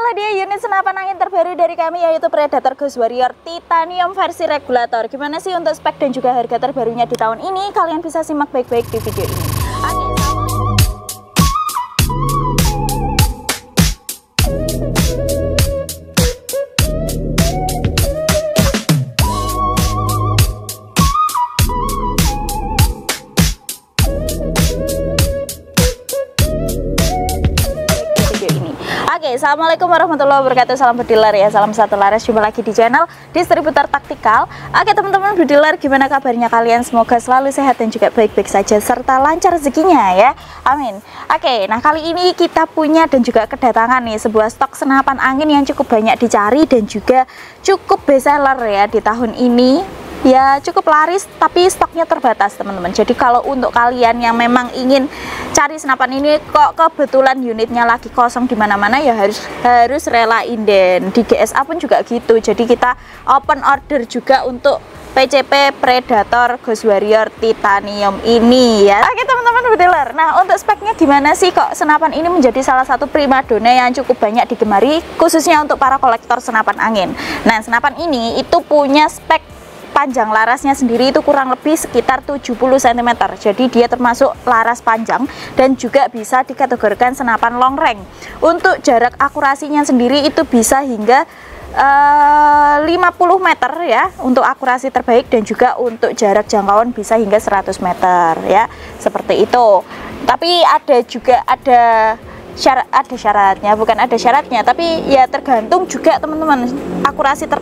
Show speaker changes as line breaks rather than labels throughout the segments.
itulah dia unit senapan angin terbaru dari kami, yaitu Predator Ghost Warrior Titanium versi regulator. Gimana sih untuk spek dan juga harga terbarunya di tahun ini? Kalian bisa simak baik-baik di video ini. Assalamualaikum warahmatullahi wabarakatuh. Salam bediler ya, salam satu laras. Jumpa lagi di channel Distributor Taktikal. Oke teman-teman bediler, gimana kabarnya kalian? Semoga selalu sehat dan juga baik-baik saja serta lancar rezekinya ya, amin. Oke, nah kali ini kita punya dan juga kedatangan nih sebuah stok senapan angin yang cukup banyak dicari dan juga cukup best seller ya di tahun ini. Ya cukup laris, tapi stoknya terbatas teman-teman. Jadi kalau untuk kalian yang memang ingin cari senapan ini kok kebetulan unitnya lagi kosong di mana-mana, ya harus relain. Dan di GSA pun juga gitu. Jadi kita open order juga untuk PCP Predator Ghost Warrior Titanium ini ya. Oke teman-teman bediler, nah untuk speknya gimana sih kok senapan ini menjadi salah satu primadona yang cukup banyak digemari khususnya untuk para kolektor senapan angin. Nah senapan ini itu punya spek panjang larasnya sendiri itu kurang lebih sekitar 70 cm. Jadi dia termasuk laras panjang dan juga bisa dikategorikan senapan long range. Untuk jarak akurasinya sendiri itu bisa hingga 50 meter ya untuk akurasi terbaik, dan juga untuk jarak jangkauan bisa hingga 100 meter ya, seperti itu. Tapi ada syaratnya, bukan ada syaratnya, tapi ya tergantung juga teman-teman. Akurasi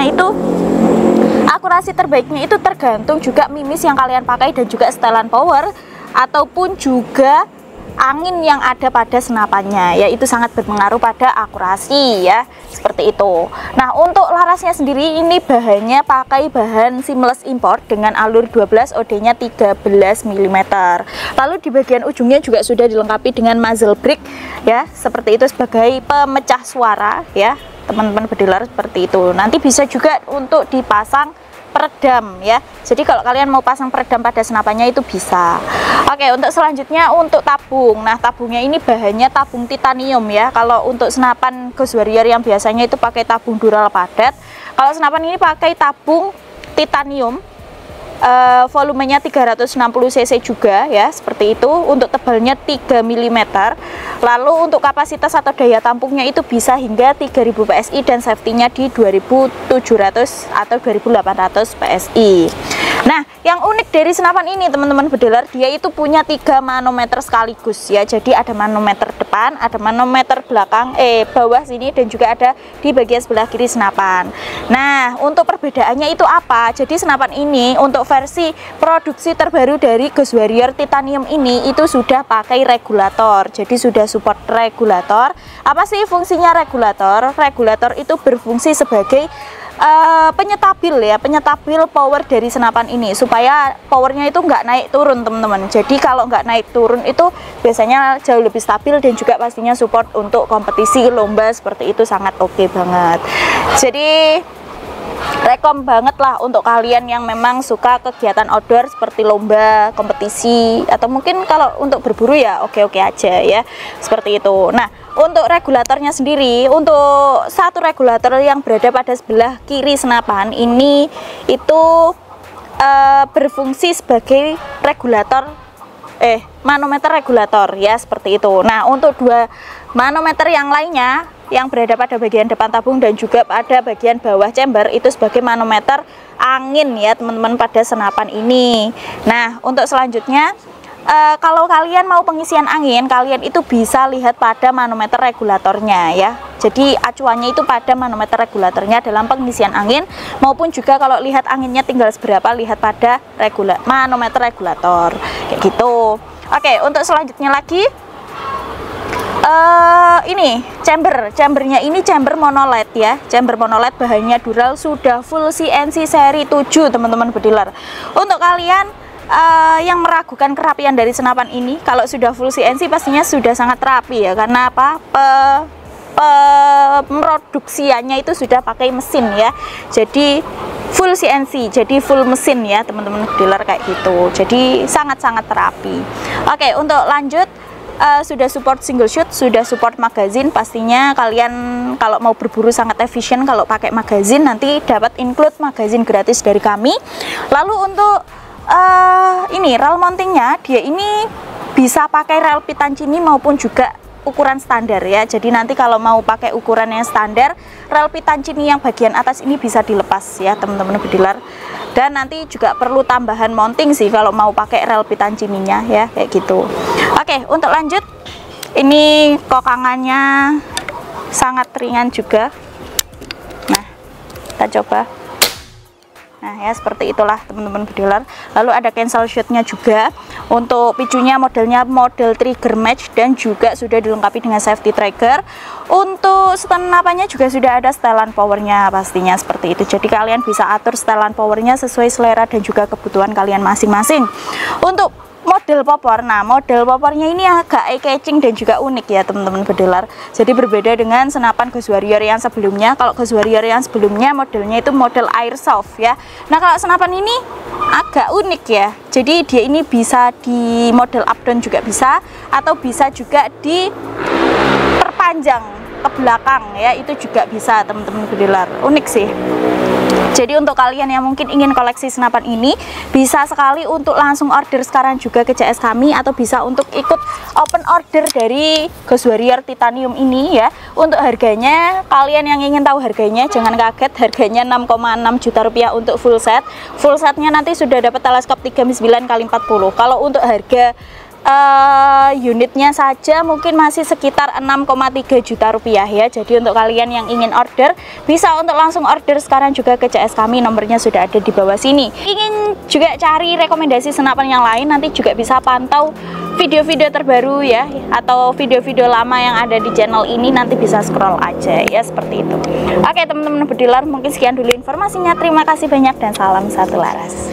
terbaiknya itu tergantung juga mimis yang kalian pakai dan juga setelan power ataupun juga angin yang ada pada senapannya ya, itu sangat berpengaruh pada akurasi ya, seperti itu. Nah untuk larasnya sendiri ini bahannya pakai bahan seamless import dengan alur 12, OD nya 13 mm. Lalu di bagian ujungnya juga sudah dilengkapi dengan muzzle brake ya, seperti itu sebagai pemecah suara ya teman-teman bediler, seperti itu. Nanti bisa juga untuk dipasang peredam ya, jadi kalau kalian mau pasang peredam pada senapannya itu bisa. Oke, untuk selanjutnya untuk tabung. Nah tabungnya ini bahannya tabung titanium ya. Kalau untuk senapan Ghost Warrior yang biasanya itu pakai tabung dural padat, kalau senapan ini pakai tabung titanium, volumenya 360 cc juga ya, seperti itu. Untuk tebalnya 3 mm. Lalu untuk kapasitas atau daya tampungnya itu bisa hingga 3000 PSI dan safety-nya di 2700 atau 2800 PSI. Nah yang unik dari senapan ini teman-teman bediler, dia itu punya 3 manometer sekaligus ya. Jadi ada manometer depan, ada manometer belakang, bawah sini, dan juga ada di bagian sebelah kiri senapan. Nah untuk perbedaannya itu apa? Jadi senapan ini untuk versi produksi terbaru dari Ghost Warrior Titanium ini itu sudah pakai regulator. Jadi sudah support regulator. Apa sih fungsinya regulator? Regulator itu berfungsi sebagai penyetabil ya, penyetabil power dari senapan ini supaya powernya itu nggak naik turun teman-teman. Jadi kalau nggak naik turun itu biasanya jauh lebih stabil dan juga pastinya support untuk kompetisi lomba, seperti itu sangat oke banget. Jadi rekom banget lah untuk kalian yang memang suka kegiatan outdoor seperti lomba, kompetisi, atau mungkin kalau untuk berburu ya oke-oke aja ya, seperti itu. Nah untuk regulatornya sendiri, untuk satu regulator yang berada pada sebelah kiri senapan ini itu berfungsi sebagai manometer regulator ya, seperti itu. Nah untuk 2 manometer yang lainnya yang berada pada bagian depan tabung dan juga pada bagian bawah chamber itu sebagai manometer angin ya teman-teman pada senapan ini. Nah untuk selanjutnya, kalau kalian mau pengisian angin, kalian itu bisa lihat pada manometer regulatornya ya. Jadi acuannya itu pada manometer regulatornya dalam pengisian angin, maupun juga kalau lihat anginnya tinggal seberapa, lihat pada manometer regulator kayak gitu. Oke, untuk selanjutnya lagi, ini chambernya ini chamber monoled ya, chamber monoled, bahannya dural, sudah full CNC seri 7 teman-teman bediler. Untuk kalian yang meragukan kerapian dari senapan ini, kalau sudah full CNC pastinya sudah sangat rapi ya, karena apa? Pemroduksiannya itu sudah pakai mesin ya, jadi full CNC, jadi full mesin ya teman-teman bediler kayak gitu, jadi sangat-sangat rapi. Oke, untuk lanjut sudah support single shoot, sudah support magazine. Pastinya kalian kalau mau berburu sangat efisien kalau pakai magazine, nanti dapat include magazine gratis dari kami. Lalu untuk ini rel mountingnya, dia ini bisa pakai rel Pittancini maupun juga ukuran standar ya. Jadi nanti kalau mau pakai ukuran yang standar, rel Pittancini yang bagian atas ini bisa dilepas ya teman-teman bediler. Dan nanti juga perlu tambahan mounting sih kalau mau pakai rel Pittancininya ya, kayak gitu. Oke, untuk lanjut, ini kokangannya sangat ringan juga. Nah, kita coba. Nah ya, seperti itulah teman-teman bediler. Lalu ada cancel shootnya juga. Untuk picunya modelnya model trigger match dan juga sudah dilengkapi dengan safety tracker. Untuk senapannya juga sudah ada setelan powernya pastinya seperti itu. Jadi kalian bisa atur setelan powernya sesuai selera dan juga kebutuhan kalian masing-masing. Untuk model popor, nah model popornya ini agak eye-catching dan juga unik ya teman-teman bediler. Jadi berbeda dengan senapan Ghost Warrior yang sebelumnya. Kalau Ghost Warrior yang sebelumnya modelnya itu model airsoft ya. Nah kalau senapan ini agak unik ya. Jadi dia ini bisa di model up down juga bisa, atau bisa juga diperpanjang ke belakang ya, itu juga bisa teman-teman bediler. Unik sih. Jadi untuk kalian yang mungkin ingin koleksi senapan ini, bisa sekali untuk langsung order sekarang juga ke CS kami, atau bisa untuk ikut open order dari Ghost Warrior Titanium ini ya. Untuk harganya, kalian yang ingin tahu harganya jangan kaget, harganya 6,6 juta rupiah untuk full set. Full setnya nanti sudah dapat teleskop 39x40. Kalau untuk harga unitnya saja mungkin masih sekitar 6,3 juta rupiah ya. Jadi untuk kalian yang ingin order, bisa untuk langsung order sekarang juga ke CS kami, nomornya sudah ada di bawah sini. Ingin juga cari rekomendasi senapan yang lain, nanti juga bisa pantau video-video terbaru ya, atau video-video lama yang ada di channel ini, nanti bisa scroll aja ya, seperti itu. Oke teman-teman bediler, mungkin sekian dulu informasinya. Terima kasih banyak dan salam satu laras.